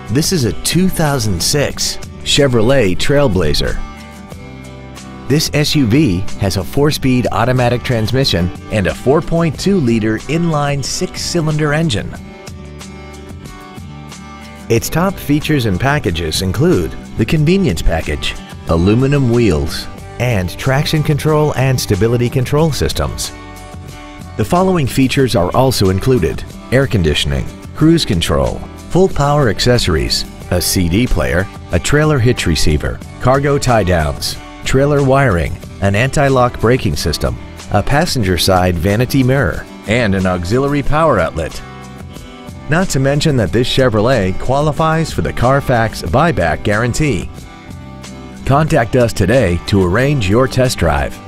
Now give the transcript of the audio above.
This is a 2006 Chevrolet Trailblazer. This SUV has a 4-speed automatic transmission and a 4.2-liter inline 6-cylinder engine. Its top features and packages include the convenience package, aluminum wheels, and traction control and stability control systems. The following features are also included: air conditioning, cruise control, full power accessories, a CD player, a trailer hitch receiver, cargo tie-downs, trailer wiring, an anti-lock braking system, a passenger side vanity mirror, and an auxiliary power outlet. Not to mention that this Chevrolet qualifies for the Carfax buyback guarantee. Contact us today to arrange your test drive.